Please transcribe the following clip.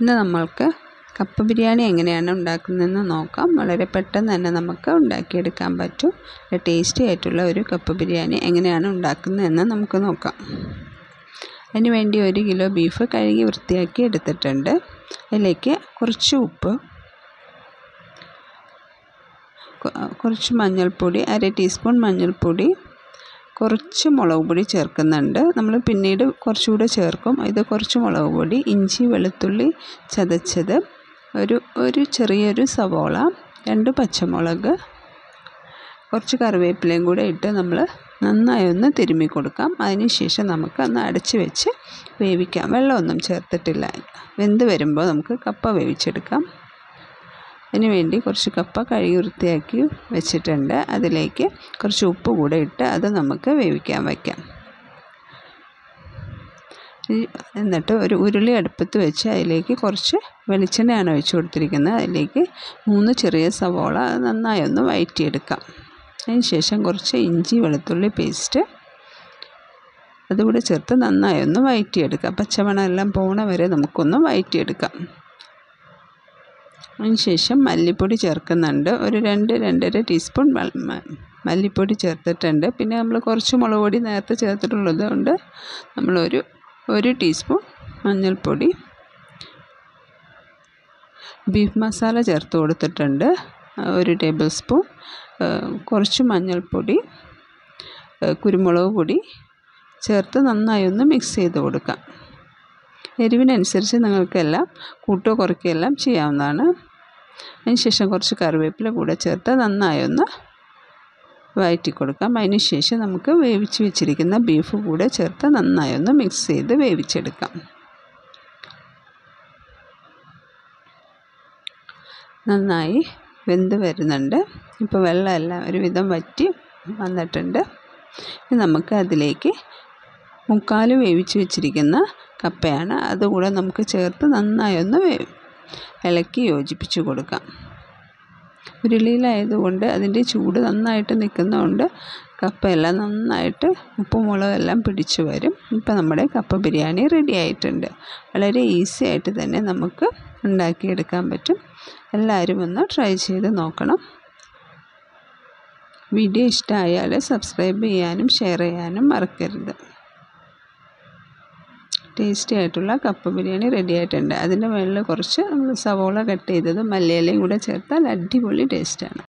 ഇന്ന് നമ്മൾക്ക് കപ്പ ബിരിയാണി എങ്ങനെയാണ് ഉണ്ടാക്കുന്നതെന്ന് നോക്കാം. വളരെ പെട്ടെന്ന് തന്നെ നമുക്ക് ഉണ്ടാക്കിയെടുക്കാൻ പറ്റും. ടേസ്റ്റി ആയിട്ടുള്ള ഒരു കപ്പ ബിരിയാണി എങ്ങനെയാണ് ഉണ്ടാക്കുന്നതെന്ന് നമുക്ക് നോക്കാം. അതിന് വേണ്ടി 1 കിലോ ബീഫ് കഴുകി വൃത്തിയാക്കി എടുത്തിട്ടുണ്ട്. അതിലേക്ക് കുറച്ച് ഉപ്പ്, കുറച്ച് മഞ്ഞൾപ്പൊടി, 1/2 ടീസ്പൂൺ മഞ്ഞൾപ്പൊടി, കുറച്ച് മുളക് പൊടി ചേർക്കുന്നുണ്ട്. നമ്മൾ പിന്നീട് കുറച്ചുകൂടെ ചേർക്കും. ഇത് കുറച്ച് മുളക് പൊടി, ഇഞ്ചി വെളുത്തുള്ളി ചതച്ചത്, ഒരു ചെറിയൊരു സവോള, 2 പച്ചമുളക്, കുറച്ച് കറിവേപ്പിലയും കൂടെ ഇട്ട് നമ്മൾ നന്നായി ഒന്ന് തിരുമ്മി കൊടുക്കാം. അതിനുശേഷം നമുക്ക് ഒന്ന് അടച്ച് വെച്ച് വേവിക്കാം. വെള്ളമൊന്നും ചേർത്തിട്ടില്ല. വെന്ത് വരുമ്പോൾ നമുക്ക് കപ്പ വേവിച്ചെടുക്കാം. അതിന് വേണ്ടി കുറച്ച് കപ്പ കഴുകി വൃത്തിയാക്കി വെച്ചിട്ടുണ്ട്. അതിലേക്ക് കുറച്ച് ഉപ്പ് കൂടെ ഇട്ട് അത് നമുക്ക് വേവിക്കാൻ വയ്ക്കാം. എന്നിട്ട് ഒരു ഉരുളി അടുപ്പത്ത് വെച്ച് അതിലേക്ക് കുറച്ച് വെളിച്ചെണ്ണയാണ് ഒഴിച്ച് കൊടുത്തിരിക്കുന്നത്. അതിലേക്ക് 3 ചെറിയ സവോള നന്നായി ഒന്ന് വഴറ്റിയെടുക്കാം. അതിന് ശേഷം കുറച്ച് ഇഞ്ചി വെളുത്തുള്ളി പേസ്റ്റ് അതുകൂടെ ചേർത്ത് നന്നായി ഒന്ന് വഴറ്റിയെടുക്കാം. പച്ചമണം എല്ലാം പോണ വരെ നമുക്കൊന്ന് വഴറ്റിയെടുക്കാം. അതിനുശേഷം മല്ലിപ്പൊടി ചേർക്കുന്നുണ്ട്. ഒരു 2-2.5 ടീസ്പൂൺ മല്ലിപ്പൊടി ചേർത്തിട്ടുണ്ട്. പിന്നെ നമ്മൾ കുറച്ച് മുളക് പൊടി നേരത്തെ ചേർത്തിട്ടുള്ളത് കൊണ്ട് ഒരു ടീസ്പൂൺ മഞ്ഞൾപ്പൊടി, ബീഫ് മസാല ചേർത്ത് കൊടുത്തിട്ടുണ്ട്. 1 ടേബിൾ സ്പൂൺ, കുറച്ച് മഞ്ഞൾപ്പൊടി, കുരുമുളക് പൊടി ചേർത്ത് നന്നായി ഒന്ന് മിക്സ് ചെയ്ത് കൊടുക്കാം. എരിവിനനുസരിച്ച് നിങ്ങൾക്കെല്ലാം കൂട്ടോ കുറയ്ക്കുകയോ എല്ലാം ചെയ്യാവുന്നതാണ്. അതിനുശേഷം കുറച്ച് കറിവേപ്പില കൂടെ ചേർത്ത് നന്നായി ഒന്ന് വഴറ്റി കൊടുക്കാം. അതിനുശേഷം നമുക്ക് വേവിച്ച് വെച്ചിരിക്കുന്ന ബീഫ് കൂടെ ചേർത്ത് നന്നായി ഒന്ന് മിക്സ് ചെയ്ത് വേവിച്ചെടുക്കാം. നന്നായി വെന്ത് വരുന്നുണ്ട്. ഇപ്പോൾ വെള്ളമെല്ലാം ഒരുവിധം വറ്റി വന്നിട്ടുണ്ട്. ഇനി നമുക്ക് അതിലേക്ക് 3/4 വേവിച്ച് വെച്ചിരിക്കുന്ന കപ്പയാണ്. അതുകൂടെ നമുക്ക് ചേർത്ത് നന്നായി ഒന്ന് ഇളക്കി യോജിപ്പിച്ച് കൊടുക്കാം. ഉരുളിയിലായതുകൊണ്ട് അതിൻ്റെ ചൂട് നന്നായിട്ട് നിൽക്കുന്നതുകൊണ്ട് കപ്പയെല്ലാം നന്നായിട്ട് ഉപ്പും മുളകും എല്ലാം പിടിച്ചു വരും. ഇപ്പോൾ നമ്മുടെ കപ്പ ബിരിയാണി റെഡി ആയിട്ടുണ്ട്. വളരെ ഈസി ആയിട്ട് തന്നെ നമുക്ക് ഉണ്ടാക്കിയെടുക്കാൻ പറ്റും. എല്ലാവരും ഒന്ന് ട്രൈ ചെയ്ത് നോക്കണം. വീഡിയോ ഇഷ്ടമായാൽ സബ്സ്ക്രൈബ് ചെയ്യാനും ഷെയർ ചെയ്യാനും മറക്കരുത്. ടേസ്റ്റി ആയിട്ടുള്ള കപ്പ ബിരിയാണി റെഡി ആയിട്ടുണ്ട്. അതിൻ്റെ മുകളിൽ കുറച്ച് നമ്മൾ സവോള കട്ട് ചെയ്തതും മല്ലിയിലയും കൂടെ ചേർത്താൽ അടിപൊളി ടേസ്റ്റാണ്.